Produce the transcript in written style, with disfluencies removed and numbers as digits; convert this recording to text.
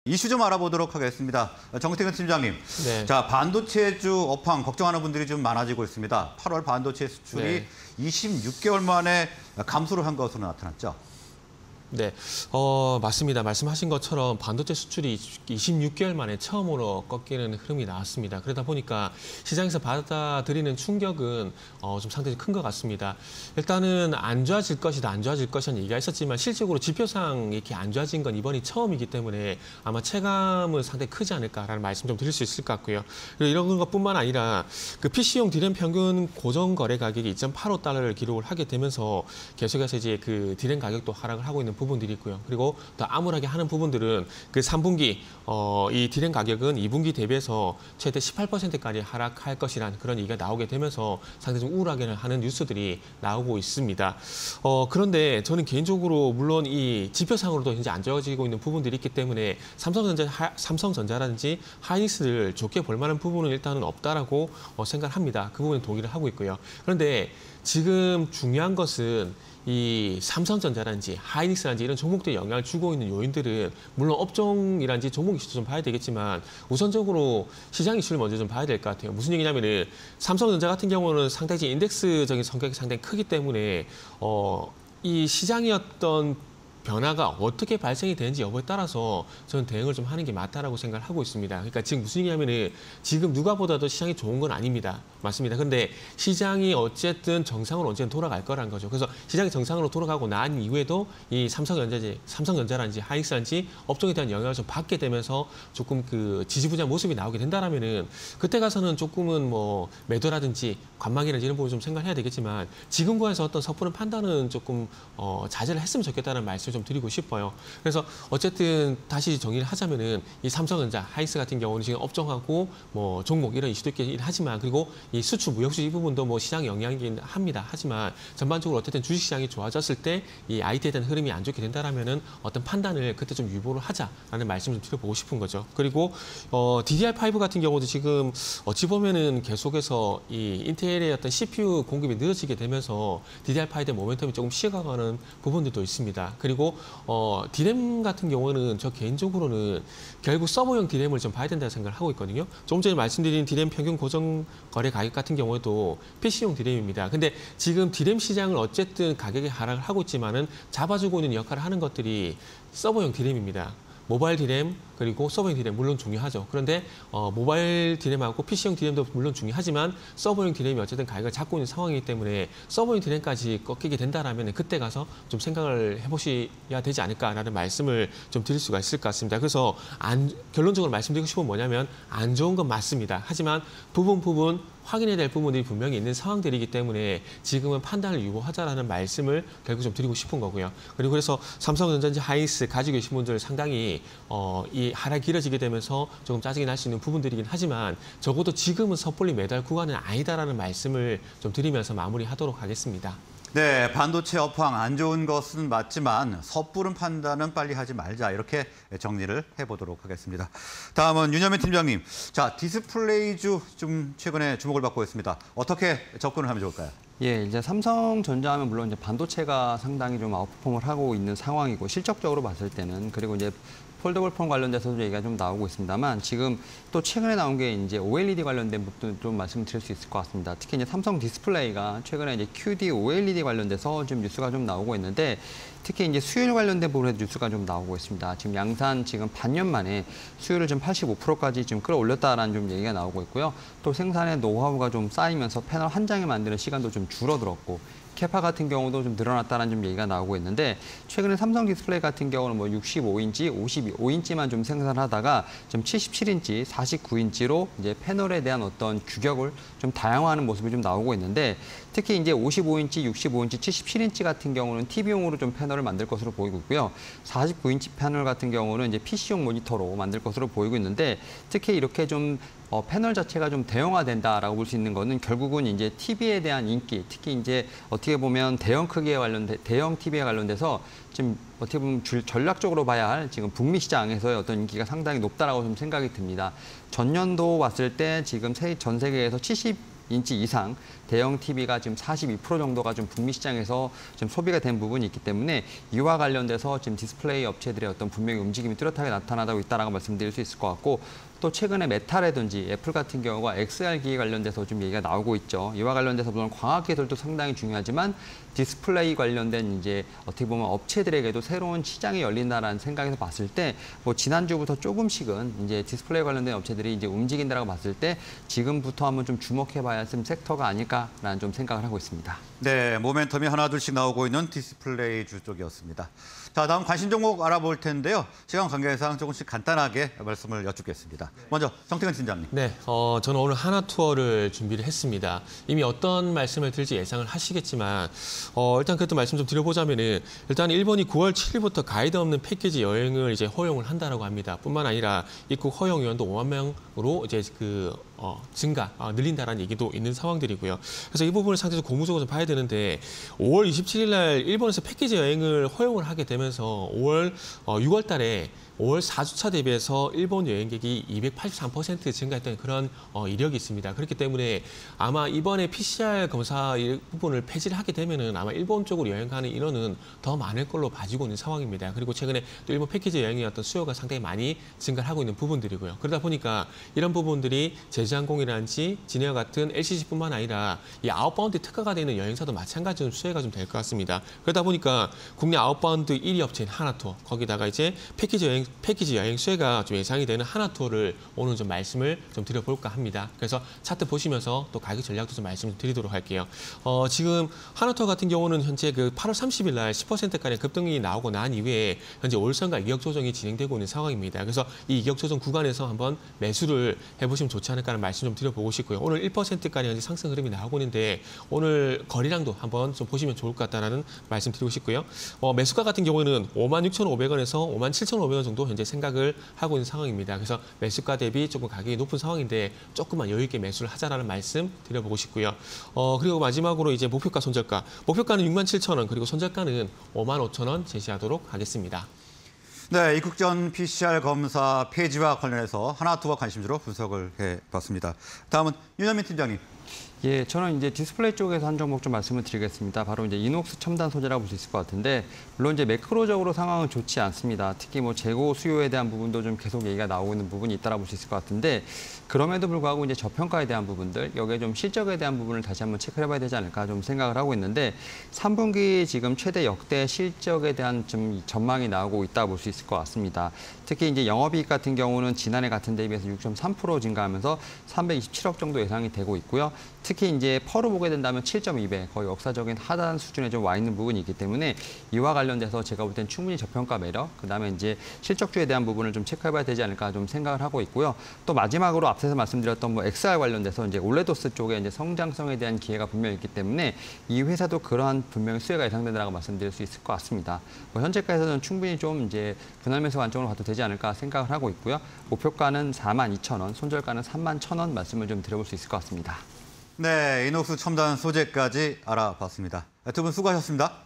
이슈 좀 알아보도록 하겠습니다. 정태근 팀장님, 네. 자 반도체주 업황 걱정하는 분들이 좀 많아지고 있습니다. 8월 반도체 수출이 26개월 만에 감소를 한 것으로 나타났죠. 네, 맞습니다. 말씀하신 것처럼 반도체 수출이 26개월 만에 처음으로 꺾이는 흐름이 나왔습니다. 그러다 보니까 시장에서 받아들이는 충격은 좀 상당히 큰 것 같습니다. 일단은 안 좋아질 것이다, 안 좋아질 것이라는 얘기가 있었지만 실질적으로 지표상 이렇게 안 좋아진 건 이번이 처음이기 때문에 아마 체감은 상당히 크지 않을까라는 말씀 좀 드릴 수 있을 것 같고요. 그리고 이런 것뿐만 아니라 그 PC용 디램 평균 고정 거래 가격이 2.85달러를 기록을 하게 되면서 계속해서 이제 그 디램 가격도 하락을 하고 있는 부분들이 있고요. 그리고 더 암울하게 하는 부분들은 그 3분기 이 디램 가격은 2분기 대비해서 최대 18%까지 하락할 것이라는 그런 얘기가 나오게 되면서 상당히 좀 우울하게 하는 뉴스들이 나오고 있습니다. 그런데 저는 개인적으로 물론 이 지표상으로도 이제 안 좋아지고 있는 부분들이 있기 때문에 삼성전자라든지 하이닉스를 좋게 볼 만한 부분은 일단은 없다라고 생각합니다. 그 부분은 동의를 하고 있고요. 그런데 지금 중요한 것은 이 삼성전자라든지 하이닉스라든지 이런 종목들에 영향을 주고 있는 요인들은 물론 업종이라든지 종목 이슈도 좀 봐야 되겠지만 우선적으로 시장 이슈를 먼저 좀 봐야 될 것 같아요. 무슨 얘기냐면은 삼성전자 같은 경우는 상당히 인덱스적인 성격이 상당히 크기 때문에 이 시장의 어떤 변화가 어떻게 발생이 되는지 여부에 따라서 저는 대응을 좀 하는 게 맞다라고 생각을 하고 있습니다. 그러니까 지금 무슨 얘기냐면은 지금 누가 보다도 시장이 좋은 건 아닙니다. 맞습니다. 근데 시장이 어쨌든 정상으로 언제든 돌아갈 거라는 거죠. 그래서 시장이 정상으로 돌아가고 난 이후에도 이 삼성전자라든지 하이닉스라든지 업종에 대한 영향을 좀 받게 되면서 조금 그 지지부진한 모습이 나오게 된다라면은 그때 가서는 조금은 뭐 매도라든지 관망이라든지 이런 부분 좀 생각해야 되겠지만 지금 구간에서 어떤 섣부른 판단은 조금 자제를 했으면 좋겠다는 말씀 좀 드리고 싶어요. 그래서 어쨌든 다시 정리를 하자면은 이 삼성전자, 하이닉스 같은 경우는 지금 업종하고 뭐 종목 이런 이슈도 있긴 하지만 그리고 이 수출 무역수 이 부분도 뭐 시장 영향이긴 합니다. 하지만 전반적으로 어쨌든 주식시장이 좋아졌을 때 이 IT에 대한 흐름이 안 좋게 된다라면은 어떤 판단을 그때 좀 유보를 하자라는 말씀을 좀 드려보고 싶은 거죠. 그리고 DDR5 같은 경우도 지금 어찌 보면은 계속해서 이 인텔의 어떤 CPU 공급이 늘어지게 되면서 DDR5의 모멘텀이 조금 식어가는 부분들도 있습니다. 그리고 디램 같은 경우는 저 개인적으로는 결국 서버용 디램을 좀 봐야 된다고 생각을 하고 있거든요. 조금 전에 말씀드린 디램 평균 고정 거래 가격 같은 경우에도 PC용 디램입니다. 근데 지금 디램 시장을 어쨌든 가격이 하락을 하고 있지만은 잡아주고 있는 역할을 하는 것들이 서버용 디램입니다. 모바일 디램 그리고 서버용 디램 물론 중요하죠. 그런데 모바일 디램하고 PC용 디램도 물론 중요하지만 서버용 디램이 어쨌든 가격을 잡고 있는 상황이기 때문에 서버용 디램까지 꺾이게 된다라면 그때 가서 좀 생각을 해보셔야 되지 않을까라는 말씀을 좀 드릴 수가 있을 것 같습니다. 그래서 결론적으로 말씀드리고 싶은 건 뭐냐면 안 좋은 건 맞습니다. 하지만 부분 확인해야 될 부분들이 분명히 있는 상황들이기 때문에 지금은 판단을 유보하자라는 말씀을 결국 좀 드리고 싶은 거고요. 그리고 그래서 삼성전자인지 하이닉스 가지고 계신 분들 상당히 이 하락이 길어지게 되면서 조금 짜증이 날 수 있는 부분들이긴 하지만 적어도 지금은 섣불리 매달 구간은 아니다라는 말씀을 좀 드리면서 마무리하도록 하겠습니다. 네, 반도체 업황 안 좋은 것은 맞지만 섣부른 판단은 빨리 하지 말자 이렇게 정리를 해보도록 하겠습니다. 다음은 윤여민 팀장님, 자 디스플레이주 좀 최근에 주목을 받고 있습니다. 어떻게 접근을 하면 좋을까요? 예, 이제 삼성전자 하면 물론 이제 반도체가 상당히 좀 아웃퍼폼을 하고 있는 상황이고 실적적으로 봤을 때는 그리고 이제 폴더블 폰 관련돼서도 얘기가 좀 나오고 있습니다만 지금 또 최근에 나온 게 이제 OLED 관련된 부분도 좀 말씀드릴 수 있을 것 같습니다. 특히 이제 삼성 디스플레이가 최근에 이제 QD OLED 관련돼서 좀 뉴스가 좀 나오고 있는데 특히 이제 수율 관련된 부분에도 뉴스가 좀 나오고 있습니다. 지금 양산 지금 반년 만에 수율을 좀 85%까지 좀 끌어올렸다라는 좀 얘기가 나오고 있고요. 또 생산의 노하우가 좀 쌓이면서 패널 한 장에 만드는 시간도 좀 줄어들었고 캐파 같은 경우도 좀 늘어났다는 좀 얘기가 나오고 있는데 최근에 삼성 디스플레이 같은 경우는 뭐 65인치, 55인치만 좀 생산하다가 좀 77인치, 49인치로 이제 패널에 대한 어떤 규격을 좀 다양화하는 모습이 좀 나오고 있는데 특히 이제 55인치, 65인치, 77인치 같은 경우는 TV용으로 좀 패널을 만들 것으로 보이고 있고요. 49인치 패널 같은 경우는 이제 PC용 모니터로 만들 것으로 보이고 있는데 특히 이렇게 좀 패널 자체가 좀 대형화된다라고 볼 수 있는 거는 결국은 이제 TV에 대한 인기, 특히 이제 어떻게 보면 대형 TV에 관련돼서 지금 어떻게 보면 전략적으로 봐야 할 지금 북미 시장에서의 어떤 인기가 상당히 높다라고 좀 생각이 듭니다. 전년도 봤을 때 지금 전 세계에서 인치 이상 대형 TV가 지금 42% 정도가 좀 북미 시장에서 좀 소비가 된 부분이 있기 때문에 이와 관련돼서 지금 디스플레이 업체들의 어떤 분명히 움직임이 뚜렷하게 나타나고 있다라고 말씀드릴 수 있을 것 같고 또 최근에 메타라든지 애플 같은 경우가 XR 기기 관련돼서 좀 얘기가 나오고 있죠. 이와 관련돼서 물론 광학기술도 상당히 중요하지만 디스플레이 관련된 이제 어떻게 보면 업체들에게도 새로운 시장이 열린다라는 생각에서 봤을 때 뭐 지난주부터 조금씩은 이제 디스플레이 관련된 업체들이 이제 움직인다라고 봤을 때 지금부터 한번 좀 주목해봐야 할 섹터가 아닐까라는 좀 생각을 하고 있습니다. 네, 모멘텀이 하나둘씩 나오고 있는 디스플레이주 쪽이었습니다. 자, 다음 관심 종목 알아볼 텐데요. 시간 관계상 조금씩 간단하게 말씀을 여쭙겠습니다. 먼저 정태근 팀장님. 네, 저는 오늘 하나투어를 준비를 했습니다. 이미 어떤 말씀을 드릴지 예상을 하시겠지만 일단 그래도 말씀 좀 드려보자면은 일단 일본이 9월 7일부터 가이드 없는 패키지 여행을 이제 허용을 한다라고 합니다. 뿐만 아니라 입국 허용 인원도 5만 명으로 이제 늘린다라는 얘기도 있는 상황들이고요. 그래서 이 부분을 상대적으로 고무적으로 좀 봐야 되는데 5월 27일 날 일본에서 패키지 여행을 허용을 하게 되면서 6월 달에 5월 4주차 대비해서 일본 여행객이 283% 증가했던 그런 이력이 있습니다. 그렇기 때문에 아마 이번에 PCR 검사 부분을 폐지를 하게 되면은 아마 일본 쪽으로 여행 가는 인원은 더 많을 걸로 봐지고 있는 상황입니다. 그리고 최근에 또 일본 패키지 여행의 어떤 수요가 상당히 많이 증가를 하고 있는 부분들이고요. 그러다 보니까 이런 부분들이 제주항공이라든지 진에어 같은 LCC뿐만 아니라 이 아웃바운드 특화가 되는 여행사도 마찬가지로 수혜가 좀 될 것 같습니다. 그러다 보니까 국내 아웃바운드 1위 업체인 하나투어 거기다가 이제 패키지 여행 수혜가 좀 예상이 되는 하나투어를 오늘 좀 말씀을 좀 드려볼까 합니다. 그래서 차트 보시면서 또 가격 전략도 좀 말씀을 드리도록 할게요. 지금 하나투어 같은 경우는 현재 그 8월 30일 날 10%가량 급등이 나오고 난 이후에 현재 올선과 이격 조정이 진행되고 있는 상황입니다. 그래서 이 이격 조정 구간에서 한번 매수를 해보시면 좋지 않을까라는 말씀 좀 드려보고 싶고요. 오늘 1%가량 현재 상승 흐름이 나오고 있는데 오늘 거래량도 한번 좀 보시면 좋을 것 같다는 말씀 드리고 싶고요. 매수가 같은 경우는 56,500원에서 57,500원 정도 현재 생각을 하고 있는 상황입니다. 그래서 매수가 대비 조금 가격이 높은 상황인데 조금만 여유 있게 매수를 하자라는 말씀 드려보고 싶고요. 그리고 마지막으로 이제 목표가 손절가. 목표가는 67,000원 그리고 손절가는 55,000원 제시하도록 하겠습니다. 네, 입국 전 PCR 검사 폐지와 관련해서 하나투어 관심주로 분석을 해봤습니다. 다음은 윤현민 팀장님. 예, 저는 이제 디스플레이 쪽에서 한 종목 좀 말씀을 드리겠습니다. 바로 이제 이녹스 첨단 소재라고 볼 수 있을 것 같은데, 물론 이제 매크로적으로 상황은 좋지 않습니다. 특히 뭐 재고 수요에 대한 부분도 좀 계속 얘기가 나오고 있는 부분이 있다라고 볼 수 있을 것 같은데, 그럼에도 불구하고 이제 저평가에 대한 부분들, 여기에 좀 실적에 대한 부분을 다시 한번 체크를 해봐야 되지 않을까 좀 생각을 하고 있는데, 3분기 지금 최대 역대 실적에 대한 좀 전망이 나오고 있다고 볼 수 있을 것 같습니다. 특히 이제 영업이익 같은 경우는 지난해 같은 데 비해서 6.3% 증가하면서 327억 정도 예상이 되고 있고요. 특히 이제 펄을 보게 된다면 7.2배, 거의 역사적인 하단 수준에 좀 와 있는 부분이 있기 때문에 이와 관련돼서 제가 볼 땐 충분히 저평가 매력, 그다음에 이제 실적주에 대한 부분을 좀 체크해봐야 되지 않을까 좀 생각을 하고 있고요. 또 마지막으로 앞서서 말씀드렸던 뭐 XR 관련돼서 이제 올레도스 쪽에 이제 성장성에 대한 기회가 분명히 있기 때문에 이 회사도 그러한 분명히 수혜가 예상된다라고 말씀드릴 수 있을 것 같습니다. 뭐 현재까지는 충분히 좀 이제 분할 매수 관점으로 봐도 되지 않을까 생각을 하고 있고요. 목표가는 42,000원, 손절가는 31,000원 말씀을 좀 드려볼 수 있을 것 같습니다. 네, 이녹스 첨단 소재까지 알아봤습니다. 두 분 수고하셨습니다.